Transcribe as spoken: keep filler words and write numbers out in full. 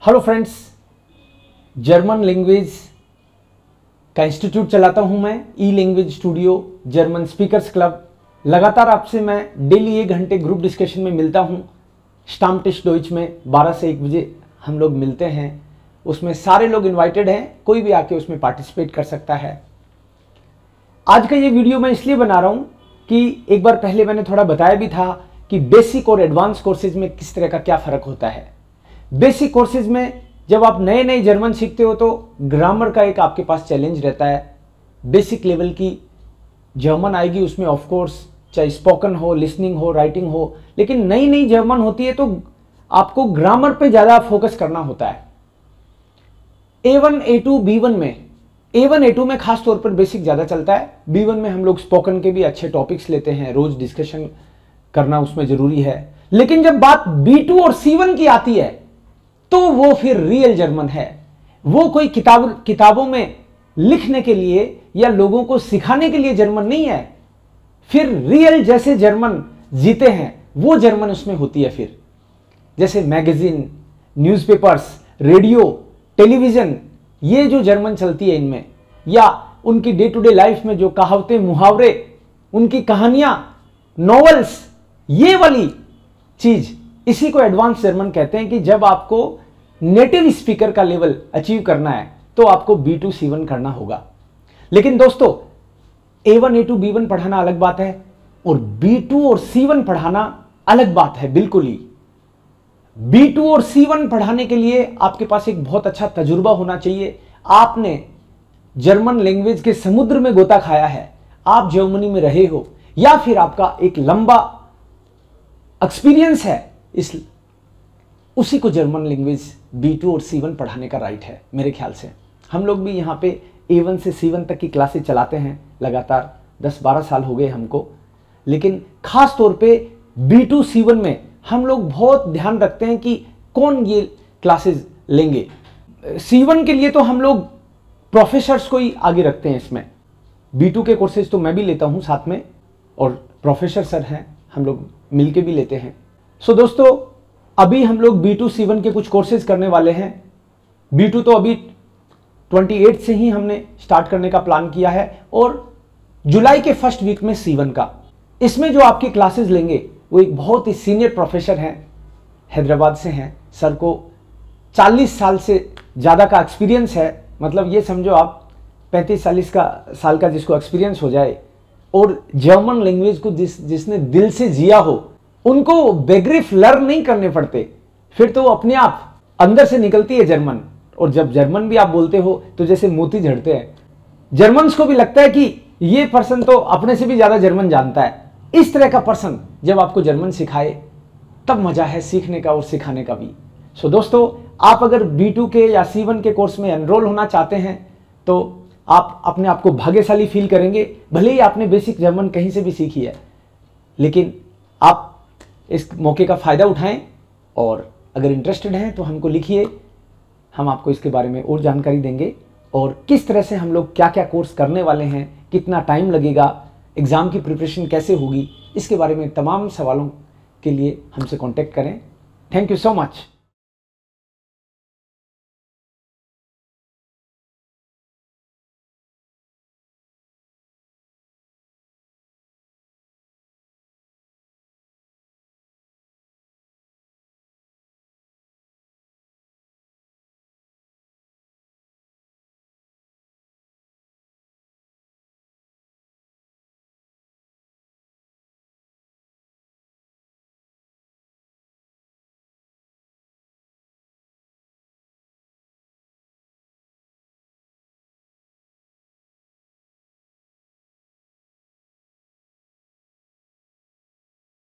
Hello friends, German language का institute चलाता हूं मैं, E language studio, German speakers club. लगातार आपसे मैं डेली एक घंटे ग्रुप डिस्कशन में मिलता हूं। स्टामटिश डॉइच में बारह से एक बजे हम लोग मिलते हैं। उसमें सारे लोग इनवाइटेड हैं, कोई भी आके उसमें पार्टिसिपेट कर सकता है। आज का ये वीडियो मैं इसलिए बना रहा हूं कि एक बार पहले मैंने थोड़ा बताया भी था कि बेसिक और एडवांस कोर्सेज में किस तरह का क्या फ़र्क होता है। बेसिक कोर्सेज में जब आप नए नए जर्मन सीखते हो तो ग्रामर का एक आपके पास चैलेंज रहता है। बेसिक लेवल की जर्मन आएगी, उसमें ऑफ कोर्स चाहे स्पोकन हो, लिसनिंग हो, राइटिंग हो, लेकिन नई नई जर्मन होती है तो आपको ग्रामर पे ज़्यादा फोकस करना होता है। A one, A two, B one में ए वन, ए टू में खास तौर पर बेसिक ज़्यादा चलता है। बी वन में हम लोग स्पोकन के भी अच्छे टॉपिक्स लेते हैं, रोज डिस्कशन करना उसमें ज़रूरी है। लेकिन जब बात बी टू और सी वन की आती है तो वो फिर रियल जर्मन है। वो कोई किताब किताबों में लिखने के लिए या लोगों को सिखाने के लिए जर्मन नहीं है। फिर रियल जैसे जर्मन जीते हैं वो जर्मन उसमें होती है। फिर जैसे मैगजीन, न्यूज़पेपर्स, रेडियो, टेलीविज़न, ये जो जर्मन चलती है इनमें, या उनकी डे टू डे लाइफ में जो कहावतें, मुहावरे, उनकी कहानियां, नॉवेल्स, ये वाली चीज, इसी को एडवांस जर्मन कहते हैं। कि जब आपको नेटिव स्पीकर का लेवल अचीव करना है तो आपको बी टू सी वन करना होगा। लेकिन दोस्तों, A one, A two, B one पढ़ाना अलग बात है और बी टू और सी वन पढ़ाना अलग बात है। बिल्कुल ही बी टू और सी वन पढ़ाने के लिए आपके पास एक बहुत अच्छा तजुर्बा होना चाहिए। आपने जर्मन लैंग्वेज के समुद्र में गोता खाया है, आप जर्मनी में रहे हो, या फिर आपका एक लंबा एक्सपीरियंस है, इस उसी को जर्मन लैंग्वेज बी टू और सी वन पढ़ाने का राइट है मेरे ख्याल से। हम लोग भी यहाँ पे ए वन से सी वन तक की क्लासेस चलाते हैं लगातार, दस बारह साल हो गए हमको। लेकिन खास तौर पे बी टू सी वन में हम लोग बहुत ध्यान रखते हैं कि कौन ये क्लासेस लेंगे। सी वन के लिए तो हम लोग प्रोफेसर्स को ही आगे रखते हैं इसमें। बी टू के कोर्सेज तो मैं भी लेता हूँ साथ में, और प्रोफेसर सर हैं, हम लोग मिलके भी लेते हैं। सो दोस्तों, अभी हम लोग बी टू सी वन के कुछ कोर्सेज करने वाले हैं। बी टू तो अभी अट्ठाईस से ही हमने स्टार्ट करने का प्लान किया है, और जुलाई के फर्स्ट वीक में सी वन का। इसमें जो आपकी क्लासेस लेंगे वो एक बहुत ही सीनियर प्रोफेसर हैं, हैदराबाद से हैं। सर को चालीस साल से ज़्यादा का एक्सपीरियंस है। मतलब ये समझो आप पैंतीस चालीस का साल का जिसको एक्सपीरियंस हो जाए और जर्मन लैंग्वेज को जिस जिसने दिल से जिया हो, उनको बेग्रिफ लर्न नहीं करने पड़ते, फिर तो वो अपने आप अंदर से निकलती है जर्मन। और जब जर्मन भी आप बोलते हो तो जैसे मोती झड़ते हैं। जर्मन्स को भी लगता है कि ये पर्सन तो अपने से भी ज़्यादा जर्मन जानता है। इस तरह का पर्सन जब आपको जर्मन सिखाए तब मज़ा है सीखने का और सिखाने का भी। सो दोस्तों, आप अगर बी टू के या सी वन के कोर्स में एनरोल होना चाहते हैं तो आप अपने आप को भाग्यशाली फील करेंगे। भले ही आपने बेसिक जर्मन कहीं से भी सीखी है, लेकिन आप इस मौके का फ़ायदा उठाएं। और अगर इंटरेस्टेड हैं तो हमको लिखिए, हम आपको इसके बारे में और जानकारी देंगे, और किस तरह से हम लोग क्या क्या कोर्स करने वाले हैं, कितना टाइम लगेगा, एग्ज़ाम की प्रिपरेशन कैसे होगी, इसके बारे में तमाम सवालों के लिए हमसे कांटेक्ट करें। Thank you so much.